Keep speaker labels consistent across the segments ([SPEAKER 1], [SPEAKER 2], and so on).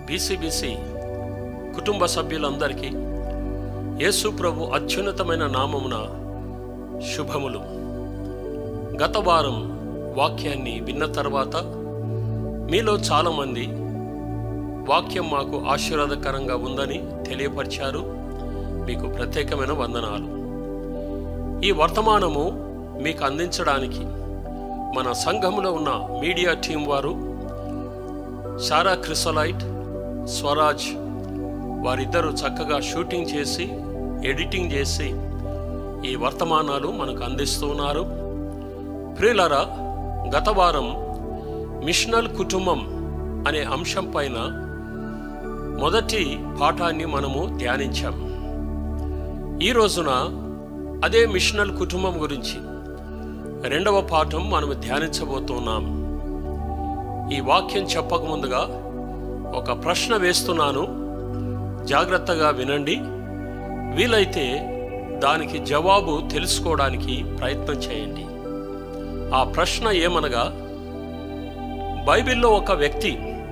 [SPEAKER 1] బీసీబీసీ కుటుంబ సభ్యులందరికీ యేసు ప్రభు అత్యున్నతమైన నామమున శుభములు. గత వారం వాక్యాన్ని విన్న తర్వాత మీలో చాలామంది వాక్యం మాకు ఆశీర్వాదకరంగా ఉందని తెలియపరిచారు. మీకు ప్రత్యేకమైన వందనాలు. ఈ వర్తమానము మీకు అందించడానికి మన సంఘములో ఉన్న మీడియా టీం వారు సారా క్రిసలైట్, స్వరాజ్ వారిద్దరూ చక్కగా షూటింగ్ చేసి ఎడిటింగ్ చేసి ఈ వర్తమానాలు మనకు అందిస్తున్నారు. ప్రియులారా, గత వారం మిషనల్ కుటుంబం అనే అంశం పైన మొదటి పాఠాన్ని మనము ధ్యానించాం. ఈ రోజున అదే మిషనల్ కుటుంబం గురించి రెండవ పాఠం మనము ధ్యానించబోతున్నాం. ఈ వాక్యం చెప్పకముందుగా ఒక ప్రశ్న వేస్తున్నాను, జాగ్రత్తగా వినండి. వీలైతే దానికి జవాబు తెలుసుకోవడానికి ప్రయత్నం చేయండి. ఆ ప్రశ్న ఏమనగా, బైబిల్లో ఒక వ్యక్తి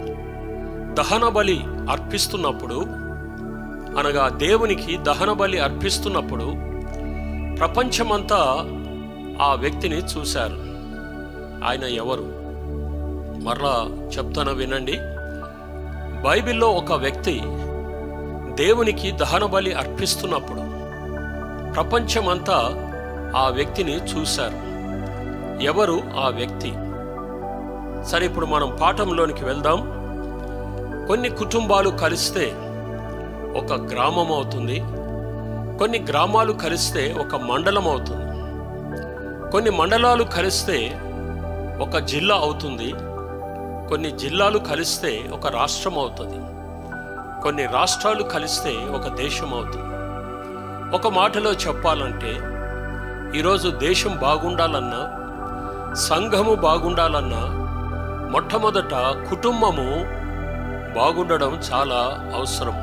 [SPEAKER 1] దహన బలి అర్పిస్తున్నప్పుడు, అనగా దేవునికి దహన బలి అర్పిస్తున్నప్పుడు ప్రపంచమంతా ఆ వ్యక్తిని చూశారు. ఆయన ఎవరు? మరలా చెప్తాను, వినండి. బైబిల్లో ఒక వ్యక్తి దేవునికి దహన బలి అర్పిస్తున్నప్పుడు ప్రపంచమంతా ఆ వ్యక్తిని చూశారు. ఎవరు ఆ వ్యక్తి? సరే, ఇప్పుడు మనం పాఠంలోనికి వెళ్దాం. కొన్ని కుటుంబాలు కలిస్తే ఒక గ్రామం అవుతుంది. కొన్ని గ్రామాలు కలిస్తే ఒక మండలం అవుతుంది. కొన్ని మండలాలు కలిస్తే ఒక జిల్లా అవుతుంది. కొన్ని జిల్లాలు కలిస్తే ఒక రాష్ట్రం అవుతుంది. కొన్ని రాష్ట్రాలు కలిస్తే ఒక దేశం అవుతుంది. ఒక మాటలో చెప్పాలంటే, ఈరోజు దేశం బాగుండాలన్నా, సంఘము బాగుండాలన్నా మొట్టమొదట కుటుంబము బాగుండడం చాలా అవసరం.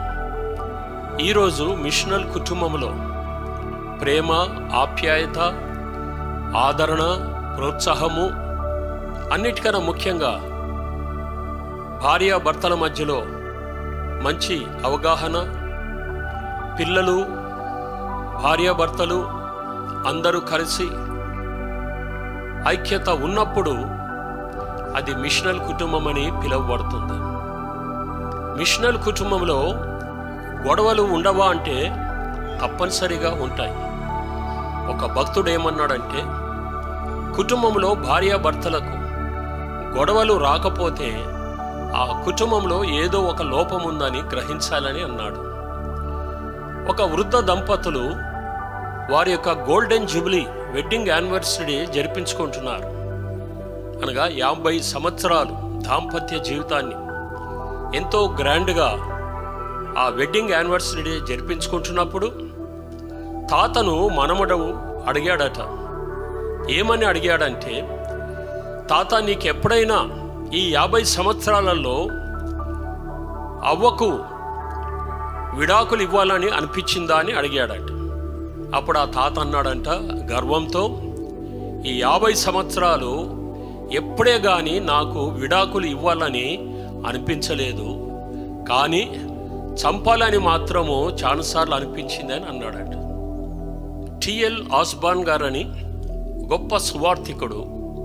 [SPEAKER 1] ఈరోజు మిషనల్ కుటుంబంలో ప్రేమ, ఆప్యాయత, ఆదరణ, ప్రోత్సాహము, అన్నిటికన్నా ముఖ్యంగా భార్యాభర్తల మధ్యలో మంచి అవగాహన, పిల్లలు, భార్యాభర్తలు అందరూ కలిసి ఐక్యత ఉన్నప్పుడు అది మిషనల్ కుటుంబం అని పిలువబడుతుంది. మిషనల్ కుటుంబంలో గొడవలు ఉండవా అంటే తప్పనిసరిగా ఉంటాయి. ఒక భక్తుడు ఏమన్నాడంటే, కుటుంబంలో భార్యాభర్తలకు గొడవలు రాకపోతే ఆ కుటుంబంలో ఏదో ఒక లోపం ఉందని గ్రహించాలని అన్నాడు. ఒక వృద్ధ దంపతులు వారి యొక్క గోల్డెన్ జూబ్లీ వెడ్డింగ్ యానివర్సరీ జరిపించుకుంటున్నారు. అనగా 50 సంవత్సరాలు దాంపత్య జీవితాన్ని ఎంతో గ్రాండ్గా ఆ వెడ్డింగ్ యానివర్సరీ జరిపించుకుంటున్నప్పుడు తాతను మనమడు అడిగాడట. ఏమని అడిగాడంటే, తాత, నీకు ఎప్పుడైనా ఈ 50 సంవత్సరాలలో అవ్వకు విడాకులు ఇవ్వాలని అనిపించిందా అని అడిగాడట. అప్పుడు ఆ తాత అన్నాడంట గర్వంతో, ఈ 50 సంవత్సరాలు ఎప్పుడే కానీ నాకు విడాకులు ఇవ్వాలని అనిపించలేదు, కానీ చంపాలని మాత్రము చాలాసార్లు అనిపించింది అని అన్నాడట. టిఎల్ ఆస్బాన్ గారని గొప్ప సువార్థికుడు,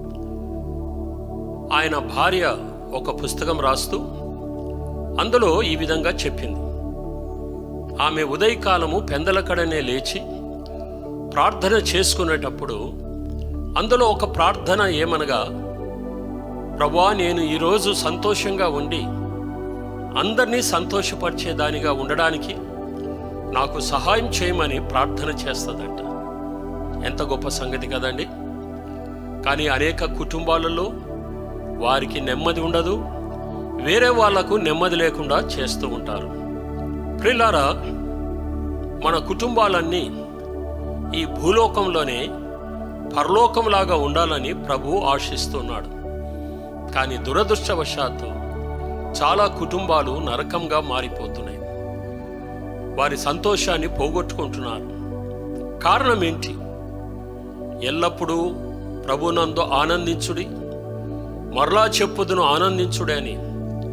[SPEAKER 1] ఆయన భార్య ఒక పుస్తకం రాస్తూ అందులో ఈ విధంగా చెప్పింది. ఆమె ఉదయకాలము పెందలకడనే లేచి ప్రార్థన చేసుకునేటప్పుడు అందులో ఒక ప్రార్థన ఏమనగా, ప్రభువా, నేను ఈరోజు సంతోషంగా ఉండి అందరినీ సంతోషపరిచేదానిగా ఉండడానికి నాకు సహాయం చేయమని ప్రార్థన చేస్తుందంట. ఎంత గొప్ప సంగతి కదండి. కానీ అనేక కుటుంబాలలో వారికి నెమ్మది ఉండదు, వేరే వాళ్లకు నెమ్మది లేకుండా చేస్తూ ఉంటారు. ప్రియులారా, మన కుటుంబాలన్నీ ఈ భూలోకంలోనే పరలోకంలాగా ఉండాలని ప్రభువు ఆశిస్తున్నాడు. కానీ దురదృష్టవశాత్తు చాలా కుటుంబాలు నరకంగా మారిపోతున్నాయి. వారి సంతోషాన్ని పోగొట్టుకుంటున్నారు. కారణం ఏంటి? ఎల్లప్పుడూ ప్రభునందు ఆనందించుడి, మరలా చెప్పుదును ఆనందించుడి అని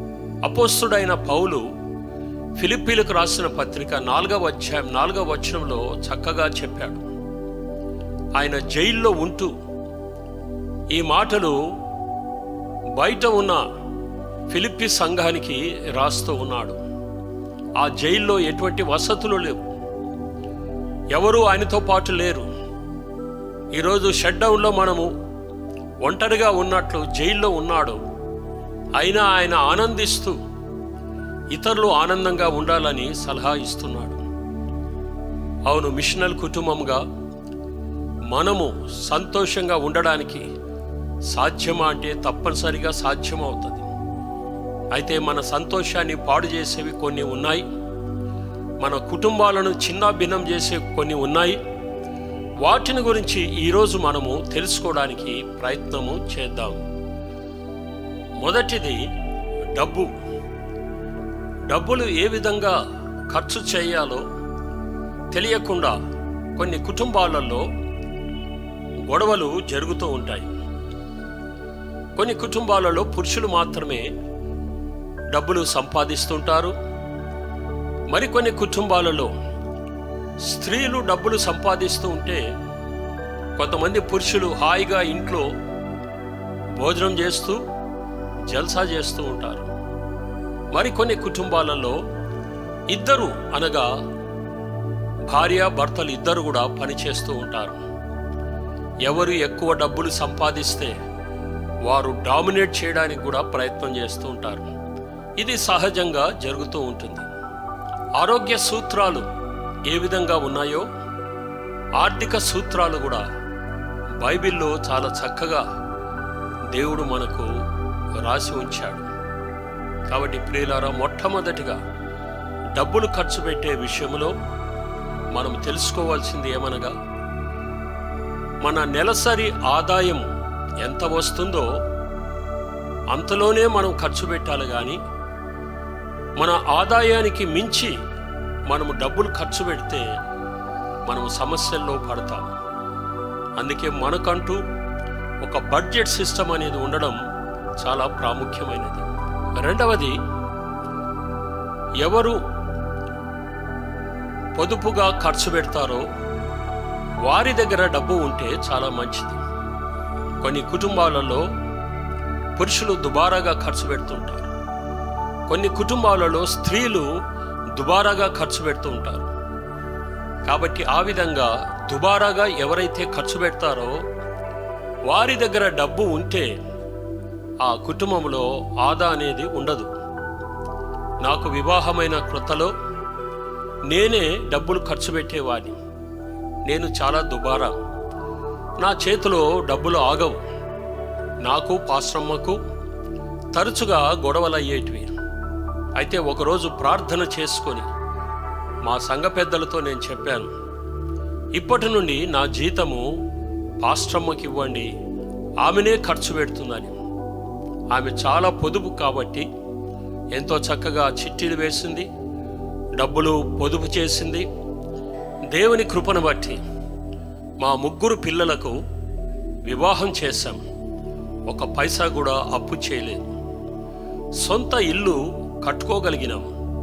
[SPEAKER 1] అపోస్తుడైన పౌలు ఫిలిప్పీలకు రాసిన పత్రిక 4వ అధ్యాయం 4వ వచనంలో చక్కగా చెప్పాడు. ఆయన జైల్లో ఉంటూ ఈ మాటలు బయట ఉన్న ఫిలిప్పీ సంఘానికి రాస్తూ ఉన్నాడు. ఆ జైల్లో ఎటువంటి వసతులు లేవు, ఎవరు ఆయనతో పాటు లేరు. ఈరోజు షట్డౌన్లో మనము ఒంటరిగా ఉన్నట్లు జైల్లో ఉన్నాడు. అయినా ఆయన ఆనందిస్తూ ఇతరులు ఆనందంగా ఉండాలని సలహా ఇస్తున్నాడు. అవును, మిషనల్ కుటుంబంగా మనము సంతోషంగా ఉండడానికి సాధ్యమా అంటే తప్పనిసరిగా సాధ్యమవుతుంది. అయితే మన సంతోషాన్ని పాడు చేసేవి కొన్ని ఉన్నాయి, మన కుటుంబాలను చిన్నాభిన్నం చేసే కొన్ని ఉన్నాయి. వాటిని గురించి ఈరోజు మనము తెలుసుకోవడానికి ప్రయత్నము చేద్దాం. మొదటిది డబ్బులు ఏ విధంగా ఖర్చు చేయాలో తెలియకుండా కొన్ని కుటుంబాలలో గొడవలు జరుగుతూ ఉంటాయి. కొన్ని కుటుంబాలలో పురుషులు మాత్రమే డబ్బులు సంపాదిస్తుంటారు. మరికొన్ని కుటుంబాలలో స్త్రీలు డబ్బులు సంపాదిస్తూ ఉంటే కొంతమంది పురుషులు హాయిగా ఇంట్లో భోజనం చేస్తూ జల్సా చేస్తూ ఉంటారు. మరికొన్ని కుటుంబాలలో ఇద్దరు అనగా భార్య భర్తలు ఇద్దరు కూడా పనిచేస్తూ ఉంటారు. ఎవరు ఎక్కువ డబ్బులు సంపాదిస్తే వారు డామినేట్ చేయడానికి కూడా ప్రయత్నం చేస్తూ ఉంటారు. ఇది సహజంగా జరుగుతూ ఉంటుంది. ఆరోగ్య సూత్రాలు ఏ విధంగా ఉన్నాయో ఆర్థిక సూత్రాలు కూడా బైబిల్లో చాలా చక్కగా దేవుడు మనకు రాసి ఉంచాడు. కాబట్టి ప్రియులారా, మొట్టమొదటిగా డబ్బులు ఖర్చు పెట్టే విషయంలో మనం తెలుసుకోవాల్సింది ఏమనగా, మన నెలసరి ఆదాయం ఎంత వస్తుందో అంతలోనే మనం ఖర్చు పెట్టాలి. కానీ మన ఆదాయానికి మించి మనము డబ్బులు ఖర్చు పెడితే మనము సమస్యల్లో పడతాం. అందుకే మనకంటూ ఒక బడ్జెట్ సిస్టమ్ అనేది ఉండడం చాలా ప్రాముఖ్యమైనది. రెండవది, ఎవరు పొదుపుగా ఖర్చు పెడతారో వారి దగ్గర డబ్బు ఉంటే చాలా మంచిది. కొన్ని కుటుంబాలలో పురుషులు దుబారాగా ఖర్చు పెడుతుంటారు. కొన్ని కుటుంబాలలో స్త్రీలు దుబారాగా ఖర్చు పెడుతూ ఉంటారు. కాబట్టి ఆ విధంగా దుబారాగా ఎవరైతే ఖర్చు పెడతారో వారి దగ్గర డబ్బు ఉంటే ఆ కుటుంబంలో ఆదా అనేది ఉండదు. నాకు వివాహమైన క్రొత్తలో నేనే డబ్బులు ఖర్చు పెట్టేవాడిని. నేను చాలా దుబారా, నా చేతిలో డబ్బులు ఆగవు. నాకు పాస్రమ్మకు తరచుగా గొడవలు అయ్యేటివి. అయితే ఒకరోజు ప్రార్థన చేసుకొని మా సంఘ పెద్దలతో నేను చెప్పాను, ఇప్పటి నుండి నా జీతము పాస్రమ్మకి ఇవ్వండి, ఆమెనే ఖర్చు పెడుతుందని. ఆమె చాలా పొదుపు కాబట్టి ఎంతో చక్కగా చిట్టీలు వేసింది, డబ్బులు పొదుపు చేసింది. దేవుని కృపను బట్టి మా 3 పిల్లలకు వివాహం చేశాం. ఒక పైసా కూడా అప్పు చేయలేదు. సొంత ఇల్లు కట్టుకోగలిగినాం.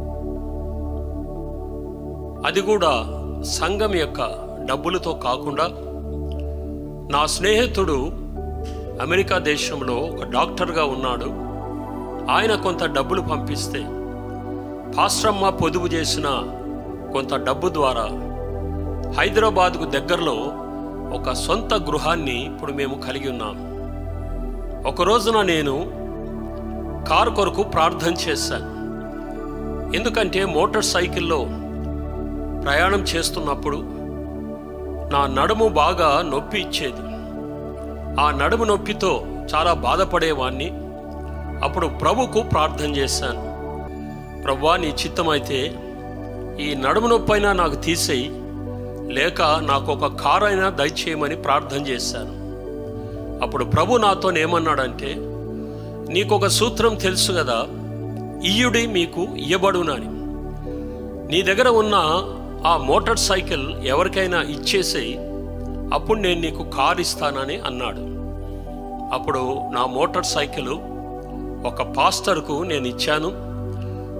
[SPEAKER 1] అది కూడా సంఘం యొక్క డబ్బులతో కాకుండా నా స్నేహితుడు అమెరికా దేశంలో ఒక డాక్టర్గా ఉన్నాడు. ఆయన కొంత డబ్బులు పంపిస్తే పాస్రమ్మ పొదుపు చేసిన కొంత డబ్బు ద్వారా హైదరాబాద్కు దగ్గరలో ఒక సొంత గృహాన్ని ఇప్పుడు మేము కలిగి ఉన్నాం. ఒక రోజున నేను కారు కొరకు ప్రార్థన చేశాను. ఎందుకంటే మోటార్ సైకిల్లో ప్రయాణం చేస్తున్నప్పుడు నా నడుము బాగా నొప్పి ఇచ్చేది. ఆ నడుము నొప్పితో చాలా బాధపడేవాణ్ణి. అప్పుడు ప్రభుకు ప్రార్థన చేశాను, ప్రభువా, నీ చిత్తమైతే ఈ నడుము నొప్పైనా నాకు తీసేయి, లేక నాకు ఒక కారు అయినా దయచేయమని ప్రార్థన చేశాను. అప్పుడు ప్రభు నాతో ఏమన్నాడంటే, నీకొక సూత్రం తెలుసు కదా, ఇయ్యుడి మీకు ఇయ్యబడునని. నీ దగ్గర ఉన్న ఆ మోటార్ సైకిల్ ఎవరికైనా ఇచ్చేసేయి, అప్పుడు నేను నీకు కారు ఇస్తానని అన్నాడు. అప్పుడు నా మోటార్ సైకిల్ ఒక పాస్టర్కు నేను ఇచ్చాను.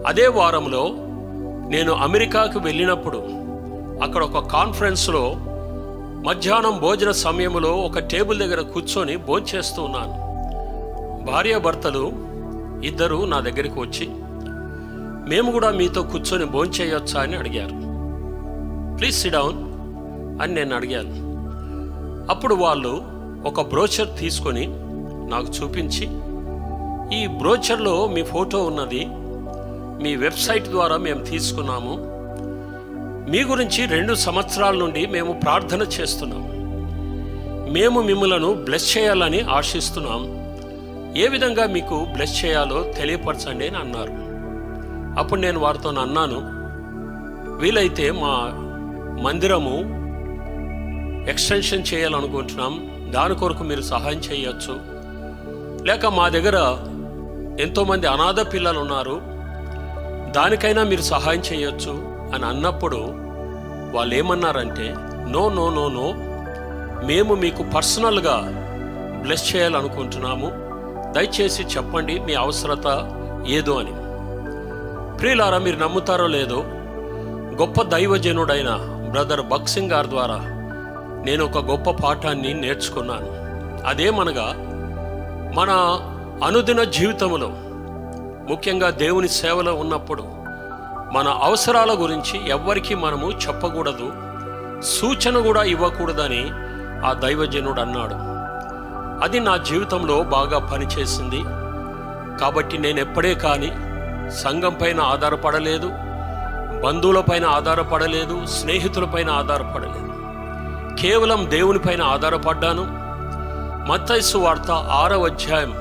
[SPEAKER 1] అదే వారంలో నేను అమెరికాకు వెళ్ళినప్పుడు అక్కడ ఒక కాన్ఫరెన్స్లో మధ్యాహ్నం భోజన సమయంలో ఒక టేబుల్ దగ్గర కూర్చొని భోంచేస్తూ ఉన్నాను. భార్యాభర్తలు ఇద్దరు నా దగ్గరికి వచ్చి, మేము కూడా మీతో కూర్చొని భోంచేయొచ్చా అని అడిగారు. ప్లీజ్ సిట్ డౌన్ అని నేను అడిగాను. అప్పుడు వాళ్ళు ఒక బ్రోచర్ తీసుకొని నాకు చూపించి, ఈ బ్రోచర్లో మీ ఫోటో ఉన్నది, మీ వెబ్సైట్ ద్వారా మేము తీసుకున్నాము, మీ గురించి 2 సంవత్సరాల నుండి మేము ప్రార్థన చేస్తున్నాం, మేము మిమ్మలను బ్లెస్ చేయాలని ఆశిస్తున్నాం, ఏ విధంగా మీకు బ్లెస్ చేయాలో తెలియపరచండి అని అన్నారు. అప్పుడు నేను వారితో అన్నాను, వీలైతే మా మందిరము ఎక్స్టెన్షన్ చేయాలనుకుంటున్నాం, దాని కొరకు మీరు సహాయం చేయొచ్చు, లేక మా దగ్గర ఎంతోమంది అనాథ పిల్లలు ఉన్నారు, దానికైనా మీరు సహాయం చేయొచ్చు అని అన్నప్పుడు వాళ్ళు ఏమన్నారంటే, నో నో నో నో, మేము మీకు పర్సనల్గా బ్లెస్ చేయాలనుకుంటున్నాము, దయచేసి చెప్పండి మీ అవసరత ఏదో అని. ప్రియులారా, మీరు నమ్ముతారో లేదో, గొప్ప దైవజనుడైన బ్రదర్ భక్సింగ్ గారి ద్వారా నేను ఒక గొప్ప పాఠాన్ని నేర్చుకున్నాను. అదేమనగా, మన అనుదిన జీవితంలో ముఖ్యంగా దేవుని సేవలో ఉన్నప్పుడు మన అవసరాల గురించి ఎవ్వరికీ మనము చెప్పకూడదు, సూచన కూడా ఇవ్వకూడదని ఆ దైవజనుడు అన్నాడు. అది నా జీవితంలో బాగా పనిచేసింది. కాబట్టి నేను ఎప్పుడే కానీ సంఘం పైన ఆధారపడలేదు, బంధువులపైన ఆధారపడలేదు, స్నేహితులపైన ఆధారపడలేదు, కేవలం దేవునిపైన ఆధారపడ్డాను. మత్తయి సువార్త 6వ అధ్యాయం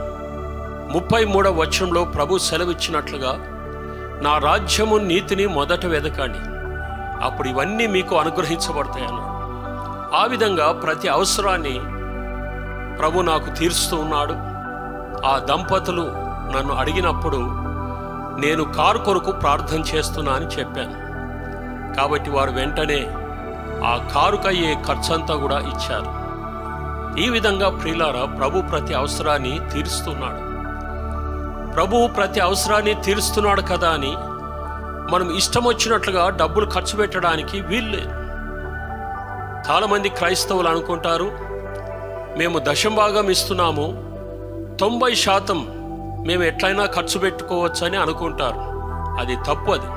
[SPEAKER 1] 33వ వచనంలో ప్రభు సెలవిచ్చినట్లుగా, నా రాజ్యము నీతిని మొదట వెదకండి, అప్పుడు ఇవన్నీ మీకు అనుగ్రహించబడతాయన్నాడు. ఆ విధంగా ప్రతి అవసరాన్ని ప్రభు నాకు తీరుస్తూ ఉన్నాడు. ఆ దంపతులు నన్ను అడిగినప్పుడు నేను కారు కొరకు ప్రార్థన చేస్తున్నా అని చెప్పాను. కాబట్టి వారు వెంటనే ఆ కారుకయ్యే ఖర్చంతా కూడా ఇచ్చారు. ఈ విధంగా ప్రియులారా, ప్రభు ప్రతి అవసరాన్ని తీరుస్తున్నాడు. ప్రభువు ప్రతి అవసరాన్ని తీరుస్తున్నాడు కదా అని మనం ఇష్టం వచ్చినట్లుగా డబ్బులు ఖర్చు పెట్టడానికి వీల్లేదు. చాలామంది క్రైస్తవులు అనుకుంటారు, మేము దశంభాగం ఇస్తున్నాము, 90% మేము ఎట్లయినా ఖర్చు పెట్టుకోవచ్చు అని అనుకుంటారు. అది తప్పు. అది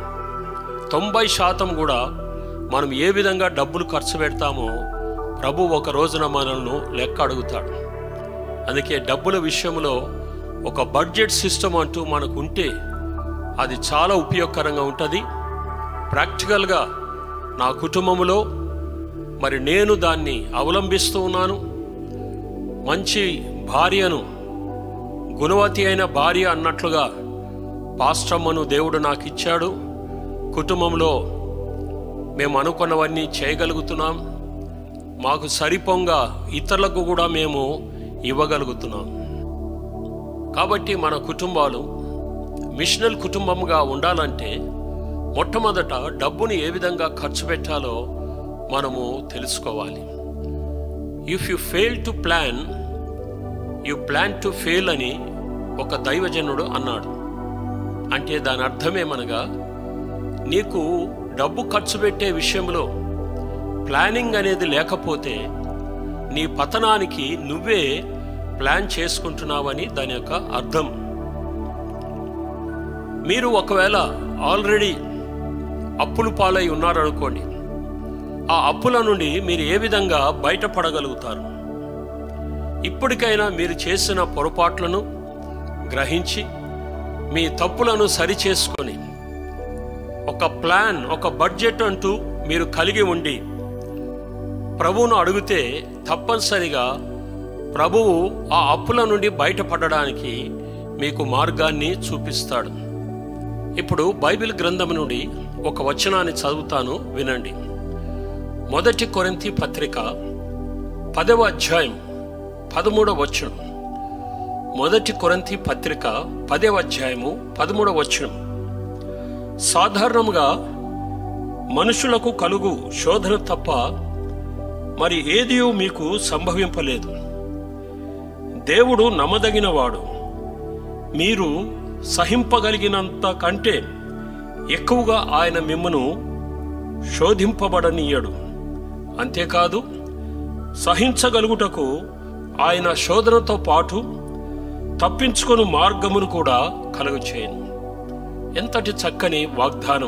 [SPEAKER 1] 90% కూడా మనం ఏ విధంగా డబ్బులు ఖర్చు పెడతామో ప్రభు ఒక రోజున మనల్ని లెక్క అడుగుతాడు. అందుకే డబ్బుల విషయంలో ఒక బడ్జెట్ సిస్టమ్ అంటూ మనకు ఉంటే అది చాలా ఉపయోగకరంగా ఉంటుంది. ప్రాక్టికల్గా నా కుటుంబంలో మరి నేను దాన్ని అవలంబిస్తూ ఉన్నాను. మంచి భార్యను, గుణవతి అయిన భార్య అన్నట్లుగా పాస్టమ్మను దేవుడు నాకు ఇచ్చాడు. కుటుంబంలో మేము అనుకున్నవన్నీ చేయగలుగుతున్నాం. మాకు సరిపోగా ఇతరులకు కూడా మేము ఇవ్వగలుగుతున్నాం. కాబట్టి మన కుటుంబాలు మిషనల్ కుటుంబంగా ఉండాలంటే మొట్టమొదట డబ్బుని ఏ విధంగా ఖర్చు పెట్టాలో మనము తెలుసుకోవాలి. If you fail to plan, you plan to fail అని ఒక దైవజనుడు అన్నాడు. అంటే దాని అర్థమేమనగా, నీకు డబ్బు ఖర్చు పెట్టే విషయంలో ప్లానింగ్ అనేది లేకపోతే నీ పతనానికి నువ్వే ప్లాన్ చేసుకుంటున్నావని దాని యొక్క అర్థం. మీరు ఒకవేళ ఆల్రెడీ అప్పులు పాలై ఉన్నారనుకోండి, ఆ అప్పుల నుండి మీరు ఏ విధంగా బయటపడగలుగుతారు? ఇప్పటికైనా మీరు చేసిన పొరపాట్లను గ్రహించి మీ తప్పులను సరిచేసుకొని ఒక ప్లాన్, ఒక బడ్జెట్ అంటూ మీరు కలిగి ఉండి ప్రభువును అడిగితే తప్పనిసరిగా ప్రభువు ఆ అప్పుల నుండి బయటపడడానికి మీకు మార్గాన్ని చూపిస్తాడు. ఇప్పుడు బైబిల్ గ్రంథం నుండి ఒక వచనాన్ని చదువుతాను, వినండి. 1 కొరింథీ పత్రిక 10వ అధ్యాయం 13వ వచనం. 1 కొరింథీ పత్రిక 10వ అధ్యాయము 13వ వచనం. సాధారణంగా మనుషులకు కలుగు శోధన తప్ప మరి ఏదియూ మీకు సంభవింపలేదు. దేవుడు నమ్మదగినవాడు, మీరు సహింపగలిగినంత కంటే ఎక్కువగా ఆయన మిమ్మును శోధింపబడనీయడు. అంతేకాదు సహించగలుగుటకు ఆయన శోధనతో పాటు తప్పించుకొను మార్గమును కూడా కలుగచేయను. ఎంతటి చక్కని వాగ్దానం!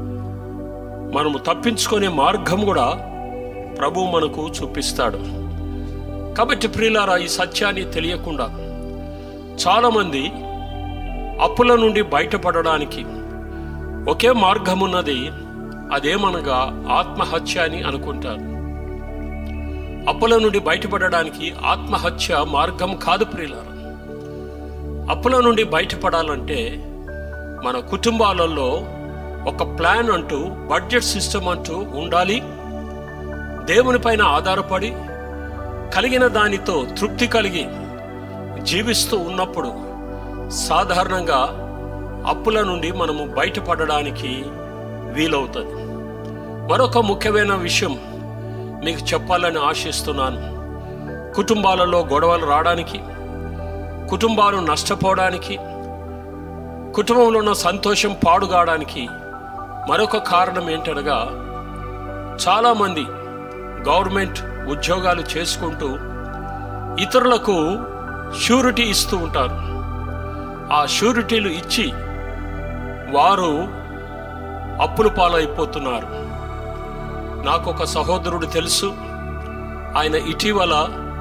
[SPEAKER 1] మనము తప్పించుకునే మార్గం కూడా ప్రభు మనకు చూపిస్తాడు. కాబట్టి ప్రియులారా, ఈ సత్యాన్ని తెలియకుండా చాలామంది అప్పుల నుండి బయటపడడానికి ఒకే మార్గం ఉన్నది, అదేమనగా ఆత్మహత్య అని అనుకుంటారు. అప్పుల నుండి బయటపడడానికి ఆత్మహత్య మార్గం కాదు ప్రియులారా. అప్పుల నుండి బయటపడాలంటే మన కుటుంబాలలో ఒక ప్లాన్ అంటూ, బడ్జెట్ సిస్టమ్ అంటూ ఉండాలి. దేవుని పైన ఆధారపడి కలిగిన దానితో తృప్తి కలిగి జీవిస్తూ ఉన్నప్పుడు సాధారణంగా అప్పుల నుండి మనము బయటపడడానికి వీలవుతుంది. మరొక ముఖ్యమైన విషయం మీకు చెప్పాలని ఆశిస్తున్నాను. కుటుంబాలలో గొడవలు రావడానికి, కుటుంబాలు నష్టపోవడానికి, కుటుంబంలో ఉన్న సంతోషం పాడుగాడానికి మరొక కారణం ఏంటనగా, చాలామంది గవర్నమెంట్ ఉద్యోగాలు చేసుకుంటూ ఇతరులకు షూరిటీ ఇస్తూ ఉంటారు. ఆ షూరిటీలు ఇచ్చి వారు అప్పుల పాలైపోతున్నారు. నాకు ఒక సహోదరుడు తెలుసు. ఆయన ఇటీవల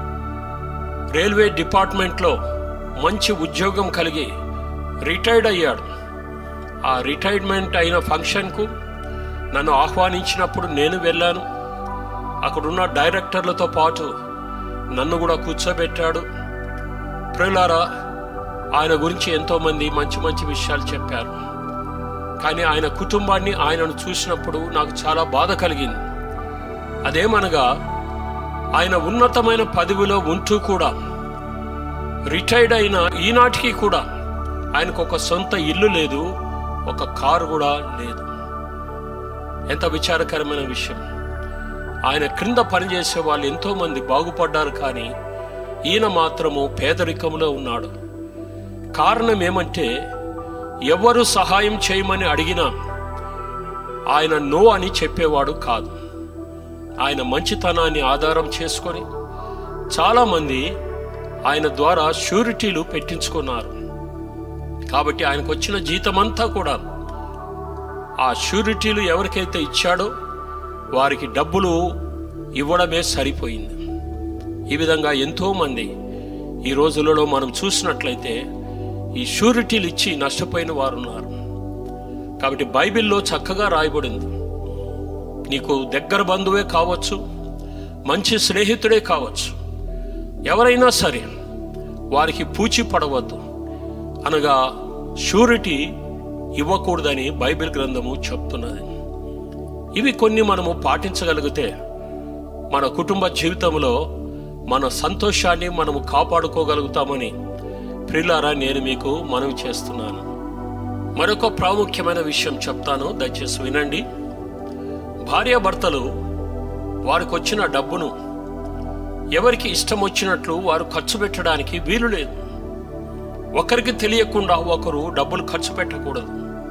[SPEAKER 1] రైల్వే డిపార్ట్మెంట్లో మంచి ఉద్యోగం కలిగి రిటైర్డ్ అయ్యాడు. ఆ రిటైర్మెంట్ అయిన ఫంక్షన్కు నన్ను ఆహ్వానించినప్పుడు నేను వెళ్ళాను. అక్కడున్న డైరెక్టర్లతో పాటు నన్ను కూడా కూర్చోబెట్టాడు. ప్రియులారా, ఆయన గురించి ఎంతోమంది మంచి మంచి విషయాలు చెప్పారు. కానీ ఆయన కుటుంబాన్ని, ఆయనను చూసినప్పుడు నాకు చాలా బాధ కలిగింది. అదేమనగా, ఆయన ఉన్నతమైన పదవిలో ఉంటూ కూడా, రిటైర్డ్ అయిన ఈనాటికి కూడా ఆయనకు ఒక సొంత ఇల్లు లేదు, ఒక కారు కూడా లేదు. ఎంత విచారకరమైన విషయం! ఆయన క్రింద పనిచేసే వాళ్ళు ఎంతోమంది బాగుపడ్డారు, కానీ ఈయన మాత్రము పేదరికంలో ఉన్నాడు. కారణం ఏమంటే, ఎవరు సహాయం చేయమని అడిగినా ఆయన నో అని చెప్పేవాడు కాదు. ఆయన మంచితనాన్ని ఆధారం చేసుకొని చాలామంది ఆయన ద్వారా షూరిటీలు పెట్టించుకున్నారు. కాబట్టి ఆయనకు వచ్చిన జీతమంతా కూడా ఆ షూరిటీలు ఎవరికైతే ఇచ్చాడో వారికి డబ్బులు ఇవ్వడమే సరిపోయింది. ఈ విధంగా ఎంతోమంది ఈ రోజులలో మనం చూసినట్లయితే ఈ షూరిటీలు ఇచ్చి నష్టపోయిన వారు ఉన్నారు. కాబట్టి బైబిల్లో చక్కగా రాయబడింది, నీకు దగ్గర బంధువే కావచ్చు, మంచి స్నేహితుడే కావచ్చు, ఎవరైనా సరే వారికి పూచి పడవద్దు, అనగా షూరిటీ ఇవ్వకూడదని బైబిల్ గ్రంథము చెప్తున్నది. ఇవి కొన్ని మనము పాటించగలిగితే మన కుటుంబ జీవితంలో మన సంతోషాన్ని మనము కాపాడుకోగలుగుతామని ప్రియులారా నేను మీకు మనవి చేస్తున్నాను. మరొక ప్రాముఖ్యమైన విషయం చెప్తాను, దయచేసి వినండి. భార్యాభర్తలు వారికి వచ్చిన డబ్బును ఎవరికి ఇష్టం వచ్చినట్లు వారు ఖర్చు పెట్టడానికి వీలు లేదు. ఒకరికి తెలియకుండా ఒకరు డబ్బులు ఖర్చు పెట్టకూడదు.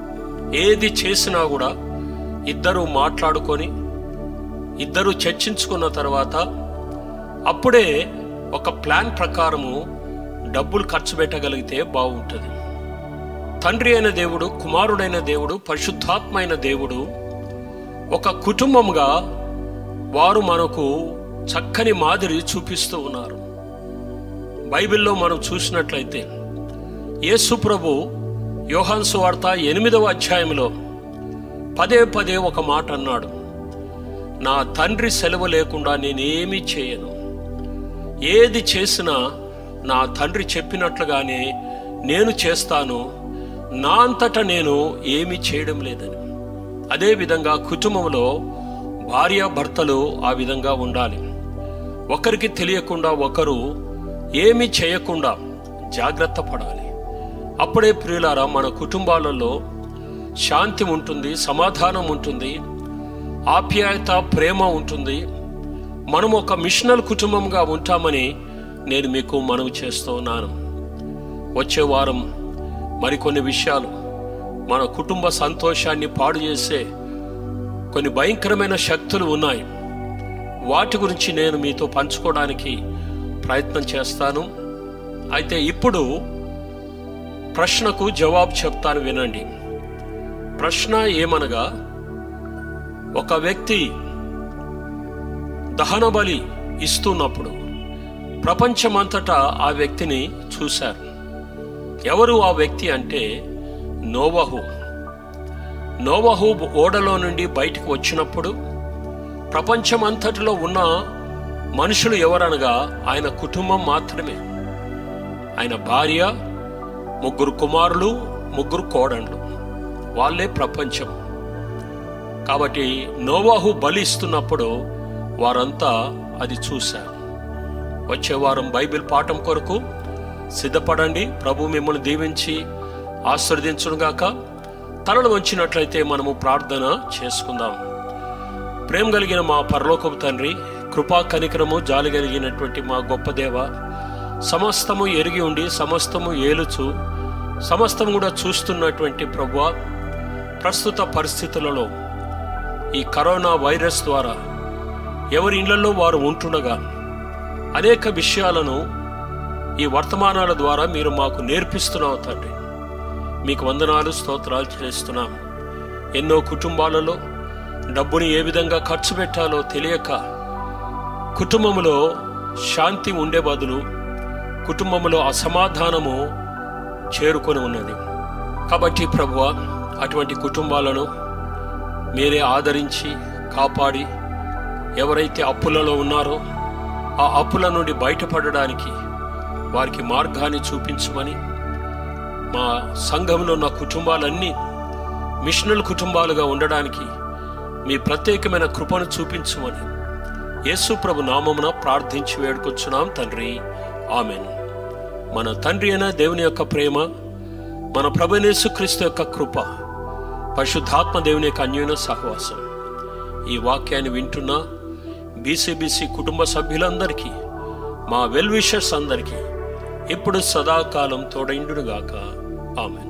[SPEAKER 1] ఏది చేసినా కూడా ఇద్దరు మాట్లాడుకొని, ఇద్దరు చర్చించుకున్న తర్వాత అప్పుడే ఒక ప్లాన్ ప్రకారము డబ్బులు ఖర్చు పెట్టగలిగితే బాగుంటుంది. తండ్రి అయిన దేవుడు, కుమారుడైన దేవుడు, పరిశుద్ధాత్మ అయిన దేవుడు ఒక కుటుంబంగా వారు మనకు చక్కని మాదిరి చూపిస్తూ ఉన్నారు. బైబిల్లో మనం చూసినట్లయితే యేసు ప్రభు యోహాను సువార్త 8వ అధ్యాయంలో పదే పదే ఒక మాట అన్నాడు, నా తండ్రి సెలవు లేకుండా నేనేమీ చేయను, ఏది చేసినా నా తండ్రి చెప్పినట్లుగానే నేను చేస్తాను, నా అంతటా నేను ఏమీ చేయడం లేదని. అదేవిధంగా కుటుంబంలో భార్యాభర్తలు ఆ విధంగా ఉండాలి. ఒకరికి తెలియకుండా ఒకరు ఏమీ చేయకుండా జాగ్రత్త పడాలి. అప్పుడే ప్రియులారా మన కుటుంబాలలో శాంతి ఉంటుంది, సమాధానం ఉంటుంది, ఆప్యాయత, ప్రేమ ఉంటుంది. మనం ఒక మిషనల్ కుటుంబంగా ఉంటామని నేను మీకు మనవి చేస్తూ ఉన్నాను. వచ్చే వారం మరికొన్ని విషయాలు మన కుటుంబ సంతోషాన్ని పాడు చేసే కొన్ని భయంకరమైన శక్తులు ఉన్నాయి. వాటి గురించి నేను మీతో పంచుకోవడానికి ప్రయత్నం చేస్తాను. అయితే ఇప్పుడు ప్రశ్నకు జవాబు చెప్తాను, వినండి. ప్రశ్న ఏమనగా, ఒక వ్యక్తి దహన బలి ఇస్తున్నప్పుడు ప్రపంచమంతటా ఆ వ్యక్తిని చూశారు. ఎవరు ఆ వ్యక్తి అంటే నోవహు. నోవహు ఓడలో నుండి బయటకు వచ్చినప్పుడు ప్రపంచమంతటిలో ఉన్న మనుషులు ఎవరనగా ఆయన కుటుంబం మాత్రమే. ఆయన భార్య, 3 కుమారులు, 3 కోడళ్ళు, వాళ్ళే ప్రపంచం. కాబట్టి నోవహు బలి ఇస్తున్నప్పుడు వారంతా అది చూశారు. వచ్చే వారం బైబిల్ పాఠం కొరకు సిద్ధపడండి. ప్రభు మిమ్మల్ని దీవించి ఆశీర్వదించునుగాక. తలలు వంచినట్లయితే మనము ప్రార్థన చేసుకుందాం. ప్రేమ కలిగిన మా పరలోకపు తండ్రి, కృపా కనికరము జాలి కలిగినటువంటి మా గొప్ప దేవ, సమస్తము ఎరిగి ఉండి సమస్తము ఏలుచు సమస్తము కూడా చూస్తున్నటువంటి ప్రభువా, ప్రస్తుత పరిస్థితులలో ఈ కరోనా వైరస్ ద్వారా ఎవరి ఇళ్లలో వారు ఉంటుండగా అనేక విషయాలను ఈ వర్తమానాల ద్వారా మీరు మాకు నేర్పిస్తున్నావు తండ్రి. మీకు వందనాలు, స్తోత్రాలు చెల్లిస్తున్నాం. ఎన్నో కుటుంబాలలో డబ్బుని ఏ విధంగా ఖర్చు పెట్టాలో తెలియక కుటుంబంలో శాంతి ఉండే బదులు కుటుంబంలో అసమాధానము చేరుకొని ఉన్నది. కాబట్టి ప్రభువా, అటువంటి కుటుంబాలను మీరే ఆదరించి కాపాడి, ఎవరైతే అప్పులలో ఉన్నారో ఆ అప్పుల నుండి బయటపడడానికి వారికి మార్గాన్ని చూపించమని, మా సంఘంలో ఉన్న కుటుంబాలన్నీ మిషనల్ కుటుంబాలుగా ఉండడానికి మీ ప్రత్యేకమైన కృపను చూపించమని యేసు ప్రభు నామమున ప్రార్థించి వేడుకొచ్చున్నాం తండ్రి. ఆమెన్. మన తండ్రి అయిన దేవుని యొక్క ప్రేమ, మన ప్రభువైన యేసుక్రీస్తు యొక్క కృప, పరిశుద్ధాత్మ దేవుని యొక్క అన్యోన్య సహవాసం ఈ వాక్యాన్ని వింటున్న బీసీబీసీ కుటుంబ సభ్యులందరికీ, మా వెల్ విషర్స్ అందరికీ ఇప్పుడు సదాకాలం తోడైండునుగాక. ఆమెన్.